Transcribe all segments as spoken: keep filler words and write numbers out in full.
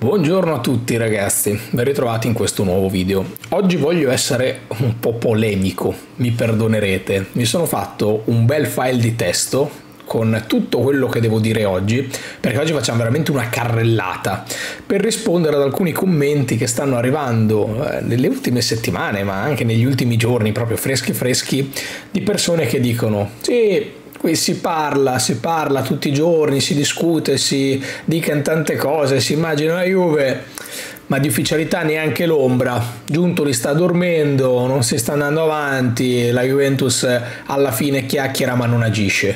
Buongiorno a tutti ragazzi, ben ritrovati in questo nuovo video. Oggi voglio essere un po' polemico, mi perdonerete. Mi sono fatto un bel file di testo con tutto quello che devo dire oggi, perché oggi facciamo veramente una carrellata per rispondere ad alcuni commenti che stanno arrivando eh, nelle ultime settimane, ma anche negli ultimi giorni, proprio freschi freschi, di persone che dicono sì, qui si parla, si parla tutti i giorni, si discute, si dicono tante cose, si immagina la Juve, ma di ufficialità neanche l'ombra. Giuntoli sta dormendo, non si sta andando avanti, la Juventus alla fine chiacchiera ma non agisce.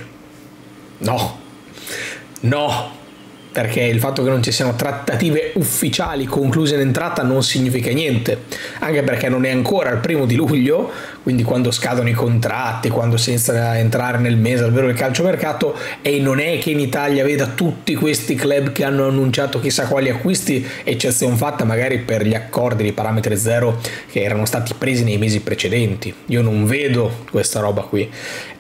No, no, perché il fatto che non ci siano trattative ufficiali concluse in entrata non significa niente, anche perché non è ancora il primo di luglio, quindi quando scadono i contratti, quando si inizia a entrare nel mese al vero del calciomercato, e non è che in Italia veda tutti questi club che hanno annunciato chissà quali acquisti, eccezione fatta magari per gli accordi di parametri zero che erano stati presi nei mesi precedenti. Io non vedo questa roba qui.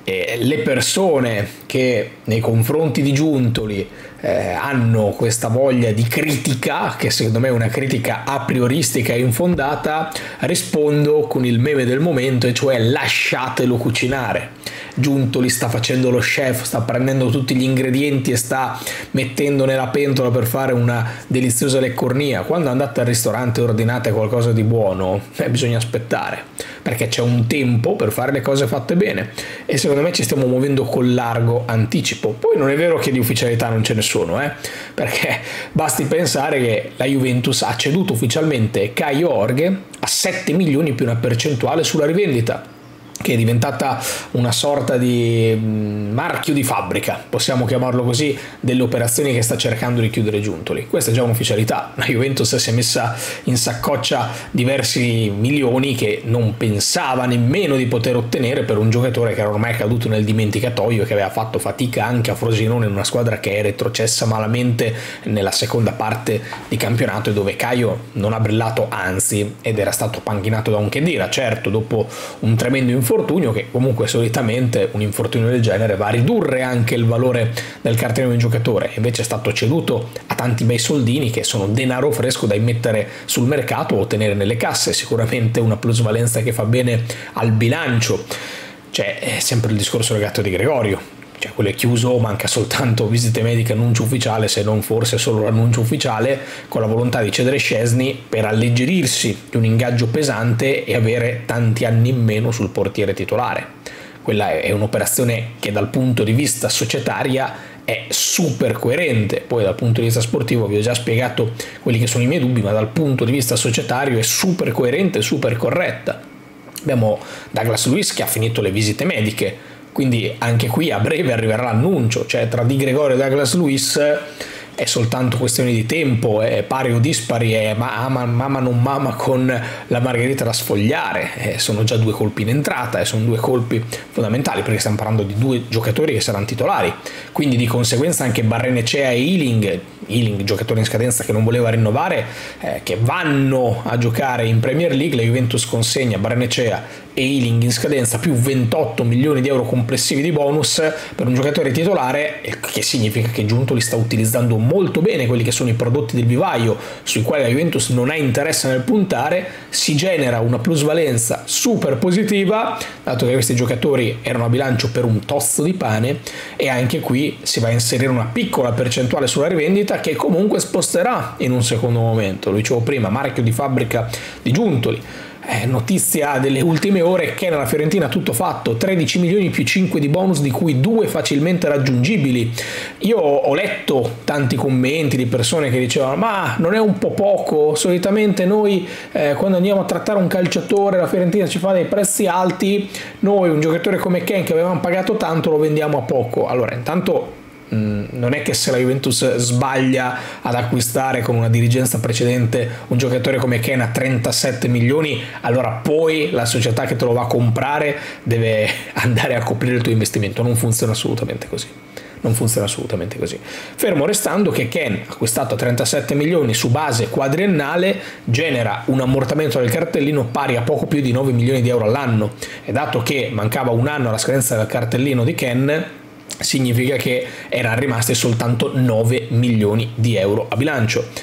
E le persone che nei confronti di Giuntoli eh, hanno questa voglia di critica, che secondo me è una critica a prioristica e infondata, rispondo con il meme del momento, e cioè lasciatelo cucinare. Giuntoli sta facendo lo chef, sta prendendo tutti gli ingredienti e sta mettendo nella pentola per fare una deliziosa leccornia. Quando andate al ristorante e ordinate qualcosa di buono, eh, bisogna aspettare, perché c'è un tempo per fare le cose fatte bene, e secondo me ci stiamo muovendo con largo anticipo. Poi non è vero che di ufficialità non ce ne sono, eh? Perché basti pensare che la Juventus ha ceduto ufficialmente Caio Jorge a sette milioni più una percentuale sulla rivendita, che è diventata una sorta di marchio di fabbrica, possiamo chiamarlo così, delle operazioni che sta cercando di chiudere Giuntoli. Questa è già un'ufficialità. La Juventus si è messa in saccoccia diversi milioni che non pensava nemmeno di poter ottenere per un giocatore che era ormai caduto nel dimenticatoio e che aveva fatto fatica anche a Frosinone, in una squadra che è retrocessa malamente nella seconda parte di campionato, e dove Caio non ha brillato, anzi, ed era stato panchinato da un Khedira, certo, dopo un tremendo infortunio infortunio che comunque solitamente un infortunio del genere va a ridurre anche il valore del cartellino di giocatore. Invece è stato ceduto a tanti bei soldini che sono denaro fresco da immettere sul mercato o tenere nelle casse, sicuramente una plusvalenza che fa bene al bilancio. C'è sempre il discorso legato di Gregorio, cioè quello è chiuso, manca soltanto visite mediche, annuncio ufficiale, se non forse solo l'annuncio ufficiale, con la volontà di cedere Szczesny per alleggerirsi di un ingaggio pesante e avere tanti anni in meno sul portiere titolare. Quella è un'operazione che dal punto di vista societaria è super coerente. Poi dal punto di vista sportivo vi ho già spiegato quelli che sono i miei dubbi, ma dal punto di vista societario è super coerente, super corretta. Abbiamo Douglas Luiz che ha finito le visite mediche, quindi anche qui a breve arriverà l'annuncio, cioè tra Di Gregorio e Douglas Luiz è soltanto questione di tempo, è pari o dispari, è mamma, mamma non mamma con la margherita da sfogliare. Eh, sono già due colpi in entrata e sono due colpi fondamentali, perché stiamo parlando di due giocatori che saranno titolari, quindi di conseguenza anche Barrenechea e Ealing, Ealing giocatore in scadenza che non voleva rinnovare, eh, che vanno a giocare in Premier League. La Juventus consegna Barrenechea e Ealing in scadenza più ventotto milioni di euro complessivi di bonus per un giocatore titolare, che significa che Giuntoli sta utilizzando molto bene quelli che sono i prodotti del vivaio sui quali la Juventus non ha interesse nel puntare. Si genera una plusvalenza super positiva, dato che questi giocatori erano a bilancio per un tozzo di pane, e anche qui si va a inserire una piccola percentuale sulla rivendita che comunque sposterà in un secondo momento. Lo dicevo prima, marchio di fabbrica di Giuntoli. Eh, notizia delle ultime ore che nella Fiorentina tutto fatto, tredici milioni più cinque di bonus, di cui due facilmente raggiungibili. Io ho letto tanti commenti di persone che dicevano ma non è un po' poco? Solitamente noi eh, quando andiamo a trattare un calciatore la Fiorentina ci fa dei prezzi alti, noi un giocatore come Ken che avevamo pagato tanto lo vendiamo a poco. Allora, intanto non è che se la Juventus sbaglia ad acquistare con una dirigenza precedente un giocatore come Ken a trentasette milioni, allora poi la società che te lo va a comprare deve andare a coprire il tuo investimento. Non funziona assolutamente così. Non funziona assolutamente così. Fermo restando che Ken, acquistato a trentasette milioni su base quadriennale, genera un ammortamento del cartellino pari a poco più di nove milioni di euro all'anno, e dato che mancava un anno alla scadenza del cartellino di Ken, significa che erano rimasti soltanto nove milioni di euro a bilancio.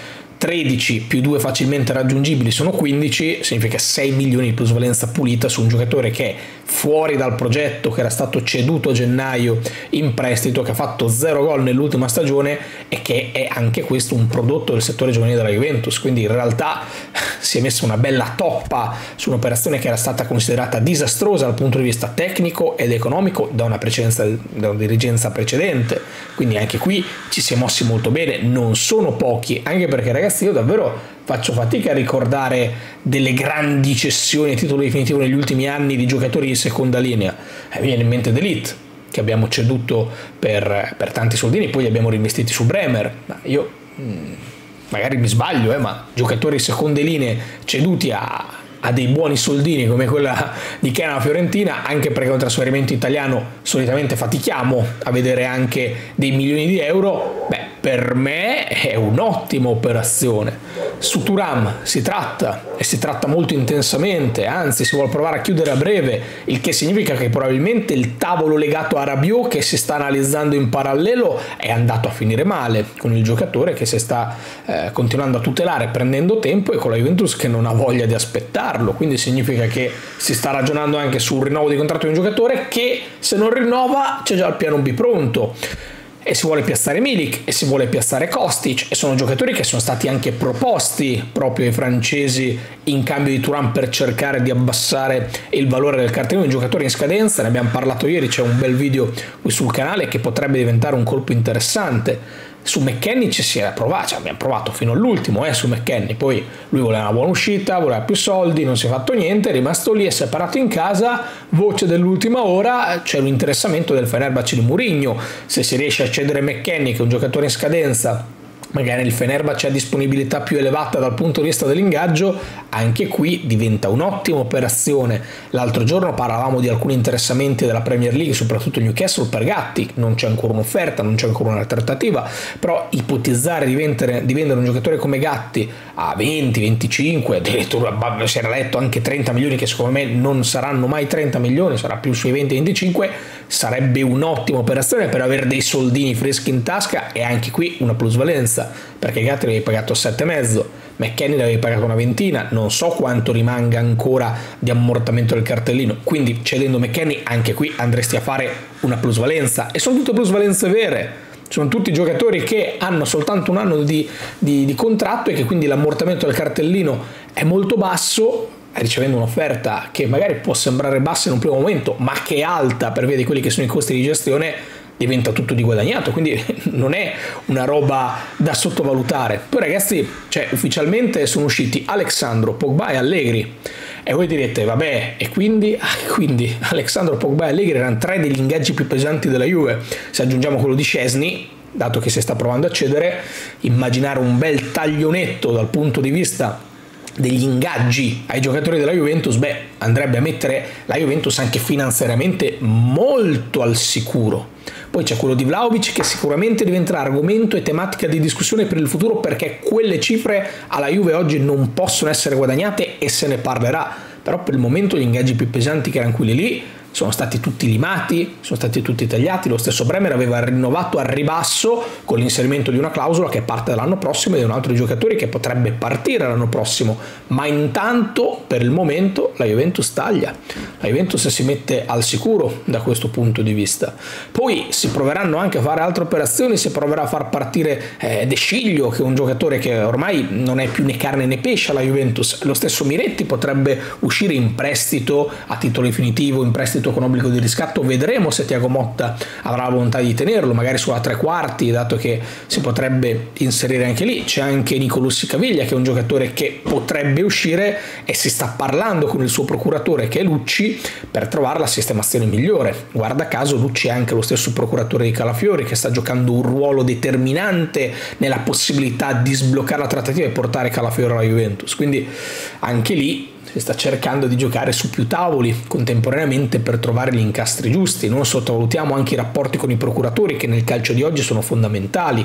tredici più due facilmente raggiungibili sono quindici, significa sei milioni di plusvalenza pulita su un giocatore che è fuori dal progetto, che era stato ceduto a gennaio in prestito, che ha fatto zero gol nell'ultima stagione e che è anche questo un prodotto del settore giovanile della Juventus. Quindi in realtà si è messa una bella toppa su un'operazione che era stata considerata disastrosa dal punto di vista tecnico ed economico da una, precedenza, da una dirigenza precedente. Quindi anche qui ci si è mossi molto bene, non sono pochi, anche perché ragazzi io davvero faccio fatica a ricordare delle grandi cessioni a titolo definitivo negli ultimi anni di giocatori di seconda linea. Eh, mi viene in mente De Ligt, che abbiamo ceduto per, per tanti soldini, poi li abbiamo reinvestiti su Bremer. Ma io mh, magari mi sbaglio, eh, ma giocatori di seconde linee ceduti a, a dei buoni soldini come quella di Kean alla Fiorentina, anche perché un trasferimento italiano solitamente fatichiamo a vedere anche dei milioni di euro, beh, per me è un'ottima operazione. Su Thuram si tratta, e si tratta molto intensamente, anzi si vuole provare a chiudere a breve, il che significa che probabilmente il tavolo legato a Rabiot, che si sta analizzando in parallelo, è andato a finire male, con il giocatore che si sta eh, continuando a tutelare prendendo tempo, e con la Juventus che non ha voglia di aspettarlo. Quindi significa che si sta ragionando anche sul rinnovo di contratto di un giocatore che, se non rinnova, c'è già il piano B pronto. E si vuole piazzare Milik e si vuole piazzare Kostic, e sono giocatori che sono stati anche proposti proprio ai francesi in cambio di Thuram per cercare di abbassare il valore del cartellino di giocatori in scadenza. Ne abbiamo parlato ieri, c'è un bel video qui sul canale che potrebbe diventare un colpo interessante. Su McKennie ci si era provato, cioè abbiamo provato fino all'ultimo eh, su McKennie, poi lui voleva una buona uscita, voleva più soldi, non si è fatto niente, è rimasto lì, è separato in casa. Voce dell'ultima ora, c'è l'interessamento del Fenerbahce di Mourinho. Se si riesce a cedere McKennie, che è un giocatore in scadenza, magari il Fenerbahce ha disponibilità più elevata dal punto di vista dell'ingaggio, anche qui diventa un'ottima operazione. L'altro giorno parlavamo di alcuni interessamenti della Premier League, soprattutto Newcastle per Gatti, non c'è ancora un'offerta, non c'è ancora una trattativa, però ipotizzare di vendere, di vendere un giocatore come Gatti a venti, venticinque, addirittura si era letto anche trenta milioni, che secondo me non saranno mai trenta milioni, sarà più sui venti venticinque, sarebbe un'ottima operazione per avere dei soldini freschi in tasca, e anche qui una plusvalenza, perché Gatti l'avevi pagato sette e mezzo, McKennie l'avevi pagato una ventina, non so quanto rimanga ancora di ammortamento del cartellino, quindi cedendo McKennie anche qui andresti a fare una plusvalenza, e sono tutte plusvalenze vere, sono tutti giocatori che hanno soltanto un anno di, di, di contratto, e che quindi l'ammortamento del cartellino è molto basso, ricevendo un'offerta che magari può sembrare bassa in un primo momento, ma che è alta per via di quelli che sono i costi di gestione, diventa tutto di guadagnato, quindi non è una roba da sottovalutare. Poi ragazzi, cioè, ufficialmente sono usciti Alexandro, Pogba e Allegri, e voi direte vabbè, e quindi? Ah, quindi Alexandro, Pogba e Allegri erano tre degli ingaggi più pesanti della Juve. Se aggiungiamo quello di Szczesny, dato che si sta provando a cedere, immaginare un bel taglionetto dal punto di vista degli ingaggi ai giocatori della Juventus, beh, andrebbe a mettere la Juventus anche finanziariamente molto al sicuro. Poi c'è quello di Vlahovic, che sicuramente diventerà argomento e tematica di discussione per il futuro, perché quelle cifre alla Juve oggi non possono essere guadagnate e se ne parlerà. Però per il momento gli ingaggi più pesanti, che erano quelli lì, sono stati tutti limati, sono stati tutti tagliati. Lo stesso Bremer aveva rinnovato al ribasso con l'inserimento di una clausola che parte dall'anno prossimo, ed è un altro giocatore che potrebbe partire l'anno prossimo, ma intanto per il momento la Juventus taglia, la Juventus si mette al sicuro da questo punto di vista. Poi si proveranno anche a fare altre operazioni, si proverà a far partire eh, De Sciglio, che è un giocatore che ormai non è più né carne né pesce alla Juventus. Lo stesso Miretti potrebbe uscire in prestito a titolo definitivo, in prestito con obbligo di riscatto. Vedremo se Thiago Motta avrà la volontà di tenerlo, magari sulla tre quarti, dato che si potrebbe inserire anche lì. C'è anche Nicolussi Caviglia, che è un giocatore che potrebbe uscire, e si sta parlando con il suo procuratore, che è Lucci, per trovare la sistemazione migliore. Guarda caso Lucci è anche lo stesso procuratore di Calafiori, che sta giocando un ruolo determinante nella possibilità di sbloccare la trattativa e portare Calafiori alla Juventus, quindi anche lì si sta cercando di giocare su più tavoli contemporaneamente per trovare gli incastri giusti. Non sottovalutiamo anche i rapporti con i procuratori, che nel calcio di oggi sono fondamentali,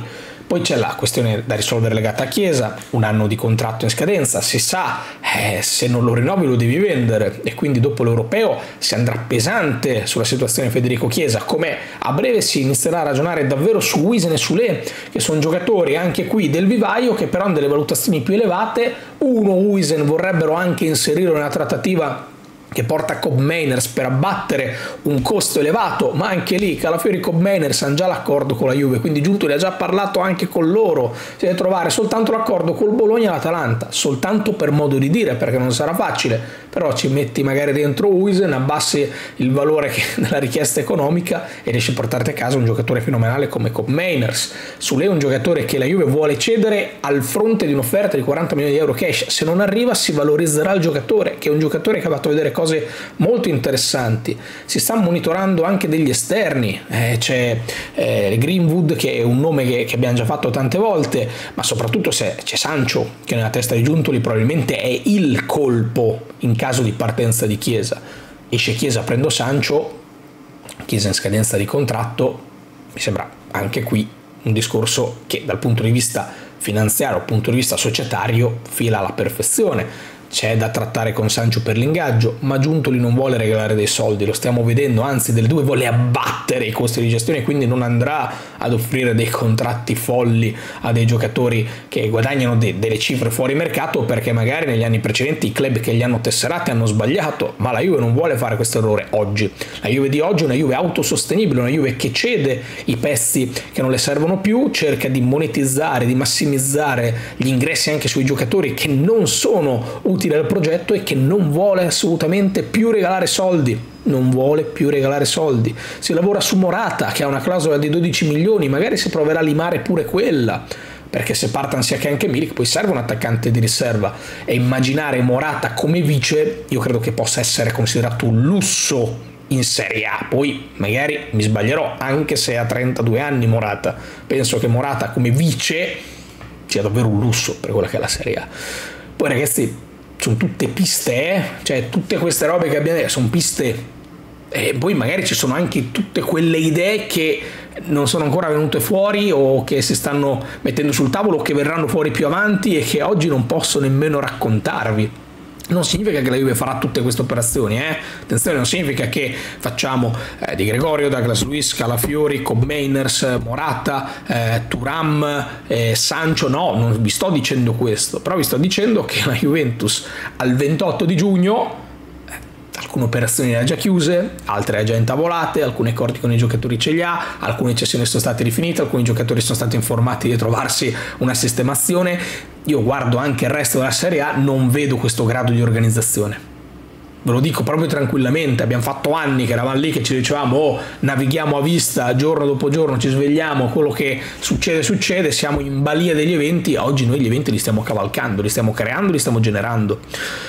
Poi c'è la questione da risolvere legata a Chiesa, un anno di contratto in scadenza, si sa, eh, se non lo rinnovi lo devi vendere, e quindi dopo l'Europeo si andrà pesante sulla situazione Federico Chiesa, come a breve si inizierà a ragionare davvero su Huijsen e Soulé, che sono giocatori anche qui del vivaio che però hanno delle valutazioni più elevate. Uno, Huijsen, vorrebbero anche inserire nella trattativa che porta Kob Meiners per abbattere un costo elevato, ma anche lì Calafiori e Kob Meiners hanno già l'accordo con la Juve, quindi Giuntoli ha già parlato anche con loro, si deve trovare soltanto l'accordo col Bologna e l'Atalanta, soltanto per modo di dire, perché non sarà facile, però ci metti magari dentro Huijsen, abbassi il valore della richiesta economica e riesci a portarti a casa un giocatore fenomenale come Kob Meiners. Soulé è un giocatore che la Juve vuole cedere al fronte di un'offerta di quaranta milioni di euro cash, se non arriva si valorizzerà il giocatore, che è un giocatore che ha fatto vedere cose molto interessanti. Si sta monitorando anche degli esterni, eh, c'è eh, Greenwood, che è un nome che, che abbiamo già fatto tante volte, ma soprattutto se c'è Sancho, che nella testa di Giuntoli probabilmente è il colpo in caso di partenza di Chiesa. Esce Chiesa, prendo Sancho, Chiesa in scadenza di contratto, mi sembra anche qui un discorso che dal punto di vista finanziario, dal punto di vista societario, fila alla perfezione. C'è da trattare con Sancho per l'ingaggio, ma Giuntoli non vuole regalare dei soldi, lo stiamo vedendo, anzi delle due vuole abbattere i costi di gestione, quindi non andrà ad offrire dei contratti folli a dei giocatori che guadagnano de- delle cifre fuori mercato, perché magari negli anni precedenti i club che li hanno tesserati hanno sbagliato, ma la Juve non vuole fare questo errore oggi. La Juve di oggi è una Juve autosostenibile, una Juve che cede i pezzi che non le servono più, cerca di monetizzare, di massimizzare gli ingressi anche sui giocatori che non sono utili al progetto e che non vuole assolutamente più regalare soldi, non vuole più regalare soldi. Si lavora su Morata, che ha una clausola di dodici milioni, magari si proverà a limare pure quella, perché se partono sia che anche Milik poi serve un attaccante di riserva, e immaginare Morata come vice io credo che possa essere considerato un lusso in Serie A. Poi magari mi sbaglierò, anche se ha trentadue anni Morata, penso che Morata come vice sia davvero un lusso per quella che è la Serie A. Poi ragazzi, sono tutte piste, eh? Cioè tutte queste robe che abbiamo detto sono piste, e poi magari ci sono anche tutte quelle idee che non sono ancora venute fuori o che si stanno mettendo sul tavolo o che verranno fuori più avanti e che oggi non posso nemmeno raccontarvi. Non significa che la Juve farà tutte queste operazioni, eh? Attenzione, non significa che facciamo eh, Di Gregorio, Douglas Luiz, Calafiori, Kob Meiners, Morata, eh, Thuram, eh, Sancho. No, non vi sto dicendo questo, però vi sto dicendo che la Juventus al ventotto di giugno eh, alcune operazioni le ha già chiuse, altre le ha già intavolate, alcuni accordi con i giocatori ce li ha, alcune cessioni sono state rifinite, alcuni giocatori sono stati informati di trovarsi una sistemazione. Io guardo anche il resto della Serie A, non vedo questo grado di organizzazione. Ve lo dico proprio tranquillamente, abbiamo fatto anni che eravamo lì che ci dicevamo oh, navighiamo a vista, giorno dopo giorno ci svegliamo, quello che succede succede, siamo in balia degli eventi. Oggi noi gli eventi li stiamo cavalcando, li stiamo creando, li stiamo generando.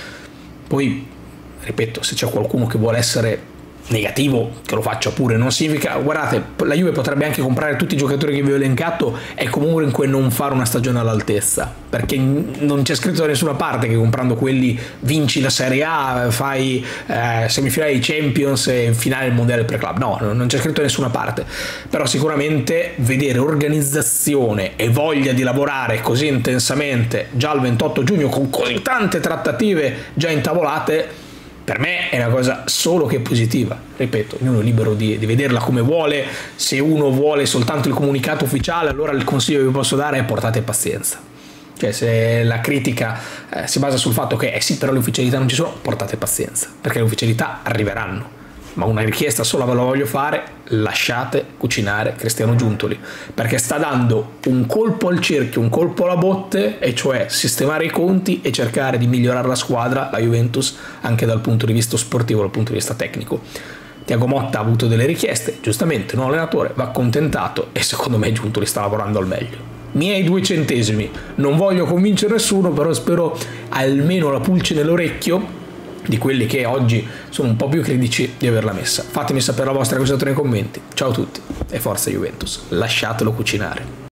Poi, ripeto, se c'è qualcuno che vuole essere negativo, che lo faccia pure, non significa, guardate, la Juve potrebbe anche comprare tutti i giocatori che vi ho elencato e comunque non fare una stagione all'altezza, perché non c'è scritto da nessuna parte che comprando quelli vinci la Serie A, fai eh, semifinale di Champions e finale del mondiale per club. No, non c'è scritto da nessuna parte, però sicuramente vedere organizzazione e voglia di lavorare così intensamente già il ventotto giugno con così tante trattative già intavolate, per me è una cosa solo che positiva. Ripeto, ognuno è libero di, di vederla come vuole. Se uno vuole soltanto il comunicato ufficiale, allora il consiglio che vi posso dare è portate pazienza. Cioè, se la critica eh, si basa sul fatto che eh sì, però le ufficialità non ci sono, portate pazienza, perché le ufficialità arriveranno. Ma una richiesta sola ve la voglio fare: lasciate cucinare Cristiano Giuntoli, perché sta dando un colpo al cerchio, un colpo alla botte, e cioè sistemare i conti e cercare di migliorare la squadra, la Juventus, anche dal punto di vista sportivo, dal punto di vista tecnico. Thiago Motta ha avuto delle richieste, giustamente, un allenatore va accontentato, e secondo me Giuntoli sta lavorando al meglio. Miei due centesimi, non voglio convincere nessuno, però spero almeno la pulce nell'orecchio di quelli che oggi sono un po' più critici di averla messa. Fatemi sapere la vostra cosa nei commenti. Ciao a tutti e forza Juventus, lasciatelo cucinare.